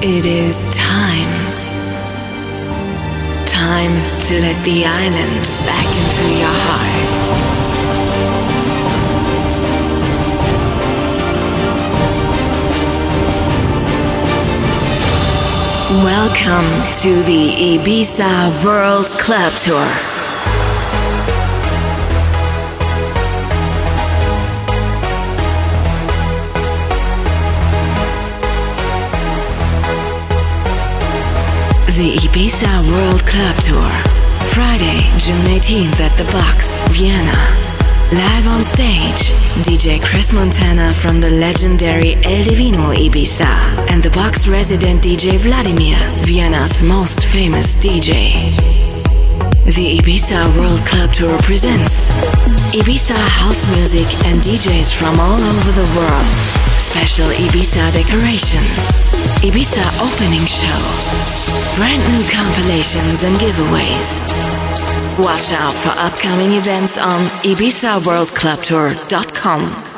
It is time. Time to let the island back into your heart. Welcome to the Ibiza World Club Tour. The Ibiza World Club Tour. Friday, June 18th at The Box, Vienna. Live on stage, DJ Chris Montana from the legendary El Divino Ibiza and The Box resident DJ Vladimir, Vienna's most famous DJ. The Ibiza World Club Tour presents Ibiza house music and DJs from all over the world. Special Ibiza decoration, Ibiza opening show, brand new compilations and giveaways. Watch out for upcoming events on ibizaworldclubtour.com.